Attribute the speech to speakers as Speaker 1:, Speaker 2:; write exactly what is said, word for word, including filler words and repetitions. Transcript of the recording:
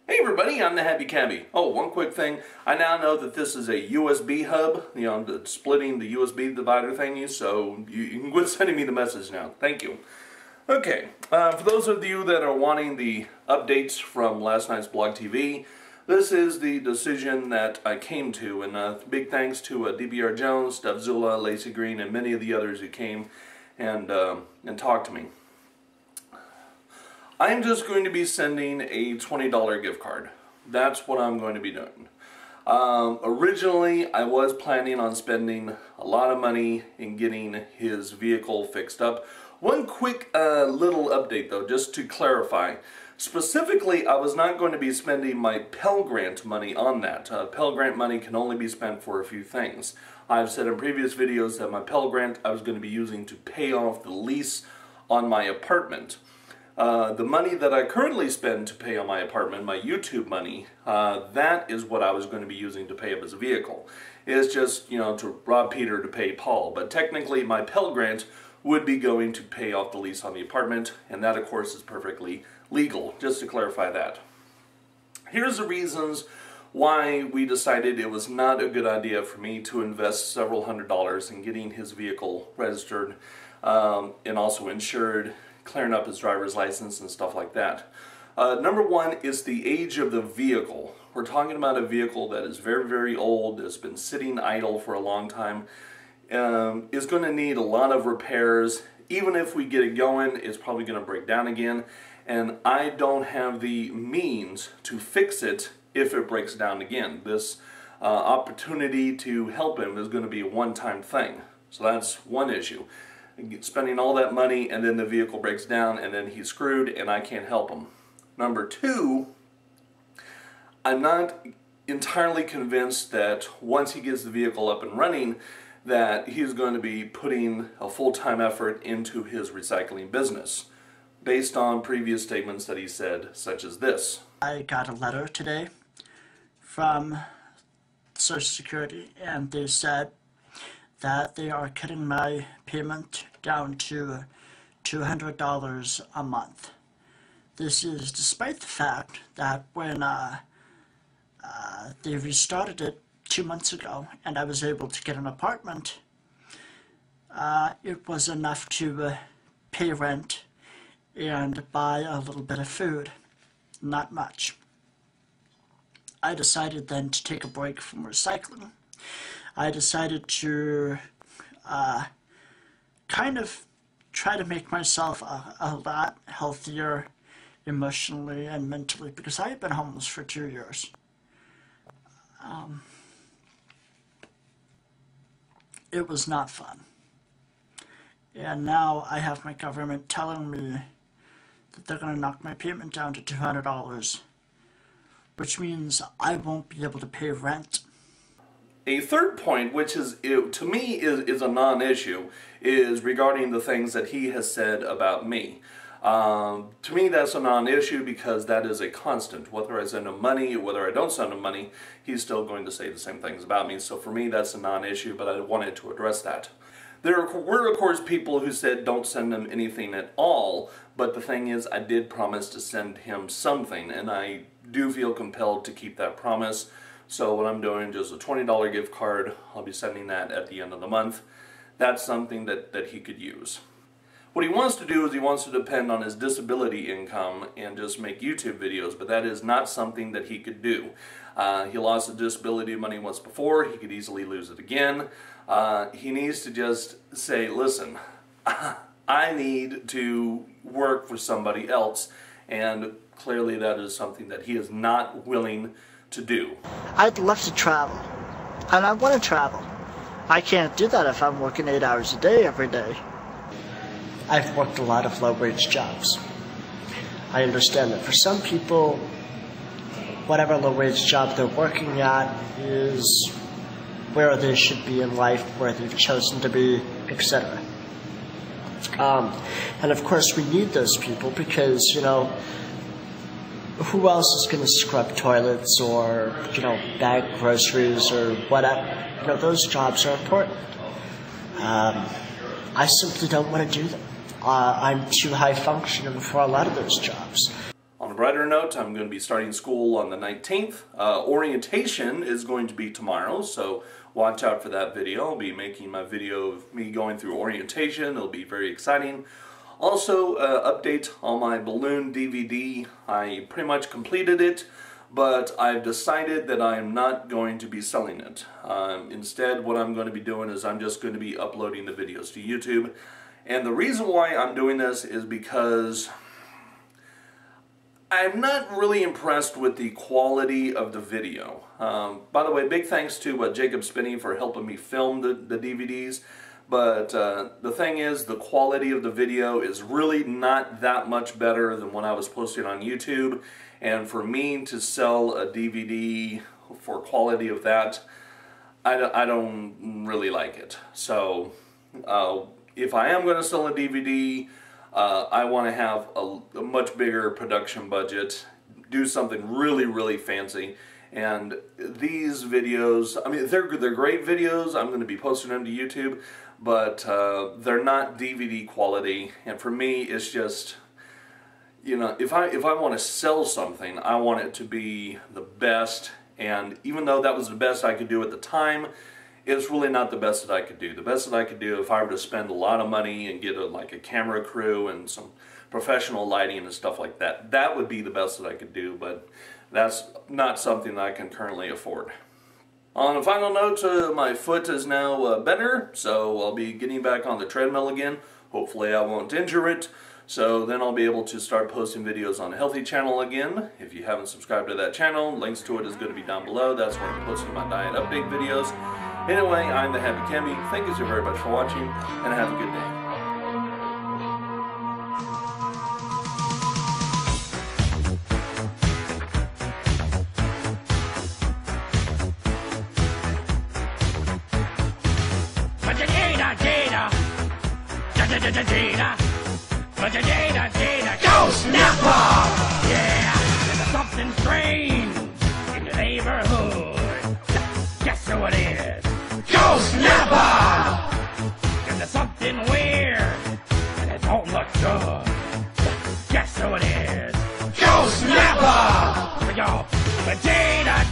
Speaker 1: Hey everybody, I'm the HappyCabbie. Oh, one quick thing. I now know that this is a U S B hub, you know, the, splitting the U S B divider thingy, so you, you can quit sending me the message now. Thank you. Okay, uh, for those of you that are wanting the updates from last night's BlogTV, this is the decision that I came to, and uh, big thanks to uh, Dprjones, Stefzula, LaciGreen, and many of the others who came and, uh, and talked to me. I'm just going to be sending a twenty dollar gift card. That's what I'm going to be doing. Um, originally, I was planning on spending a lot of money in getting his vehicle fixed up. One quick uh, little update though, just to clarify. Specifically, I was not going to be spending my Pell Grant money on that. Uh, Pell Grant money can only be spent for a few things. I've said in previous videos that my Pell Grant I was going to be using to pay off the lease on my apartment. Uh, the money that I currently spend to pay on my apartment, my YouTube money, uh, that is what I was going to be using to pay up his vehicle. It's just, you know, to rob Peter to pay Paul. But technically, my Pell Grant would be going to pay off the lease on the apartment, and that, of course, is perfectly legal, just to clarify that. Here's the reasons why we decided it was not a good idea for me to invest several hundred dollars in getting his vehicle registered um, and also insured, clearing up his driver's license and stuff like that. Uh, number one is the age of the vehicle. We're talking about a vehicle that is very, very old, that's been sitting idle for a long time, um, is going to need a lot of repairs. Even if we get it going, it's probably going to break down again, and I don't have the means to fix it if it breaks down again. This uh, opportunity to help him is going to be a one-time thing. So that's one issue. Spending all that money and then the vehicle breaks down and then he's screwed and I can't help him. Number two, I'm not entirely convinced that once he gets the vehicle up and running that he's going to be putting a full-time effort into his recycling business based on previous statements that he said, such as this.
Speaker 2: I got a letter today from Social Security and they said that they are cutting my payment down to two hundred dollars a month. This is despite the fact that when uh, uh, they restarted it two months ago and I was able to get an apartment, uh, it was enough to uh, pay rent and buy a little bit of food, not much. I decided then to take a break from recycling. I decided to uh, kind of try to make myself a, a lot healthier emotionally and mentally because I had been homeless for two years. Um, it was not fun. And now I have my government telling me that they're going to knock my payment down to two hundred dollars, which means I won't be able to pay rent.
Speaker 1: A third point, which is to me is, is a non-issue, is regarding the things that he has said about me. Um, to me, that's a non-issue because that is a constant. Whether I send him money or whether I don't send him money, he's still going to say the same things about me. So for me, that's a non-issue, but I wanted to address that. There were, of course, people who said don't send him anything at all, but the thing is, I did promise to send him something, and I do feel compelled to keep that promise. So what I'm doing is just a twenty dollar gift card. I'll be sending that at the end of the month. That's something that, that he could use. What he wants to do is he wants to depend on his disability income and just make YouTube videos, but that is not something that he could do. Uh, he lost the disability money once before. He could easily lose it again. Uh, he needs to just say, listen, I need to work for somebody else, and clearly that is something that he is not willing to do.
Speaker 2: I'd love to travel, and I want to travel. I can't do that if I'm working eight hours a day every day. I've worked a lot of low-wage jobs. I understand that for some people, whatever low-wage job they're working at is where they should be in life, where they've chosen to be, et cetera. Um, and of course we need those people because, you know, who else is going to scrub toilets or, you know, bag groceries or whatever? You know, those jobs are important. Um, I simply don't want to do them. Uh, I'm too high functioning for a lot of those jobs.
Speaker 1: On a brighter note, I'm going to be starting school on the nineteenth. Uh, orientation is going to be tomorrow, so watch out for that video. I'll be making my video of me going through orientation. It'll be very exciting. Also, uh, update on my balloon D V D. I pretty much completed it, but I've decided that I am not going to be selling it. Um, instead, what I'm going to be doing is I'm just going to be uploading the videos to YouTube. And the reason why I'm doing this is because I'm not really impressed with the quality of the video. Um, by the way, big thanks to uh, JacobSpinney for helping me film the, the D V Ds. But uh, the thing is, the quality of the video is really not that much better than when I was posting on YouTube. And for me to sell a D V D for quality of that, I, I don't really like it. So uh, if I am going to sell a D V D, uh, I want to have a, a much bigger production budget, do something really, really fancy. And these videos, I mean, they're, they're great videos. I'm going to be posting them to YouTube, but uh, they're not D V D quality. And for me, it's just, you know, if I, if I want to sell something, I want it to be the best. And even though that was the best I could do at the time, it's really not the best that I could do. The best that I could do, if I were to spend a lot of money and get a, like a camera crew and some professional lighting and stuff like that, that would be the best that I could do. But that's not something that I can currently afford. On a final note, uh, my foot is now uh, better, so I'll be getting back on the treadmill again. Hopefully I won't injure it. So then I'll be able to start posting videos on a healthy channel again. If you haven't subscribed to that channel, links to it is going to be down below. That's where I'm posting my diet update videos. Anyway, I'm the HappyCabbie. Thank you so very much for watching, and have a good day.
Speaker 3: Go Snapper! Yeah, there's something strange in the neighborhood. Guess who it is? Go Snapper! And there's something weird and it don't look good. Guess who it is? Go Snapper! Here we go. Potato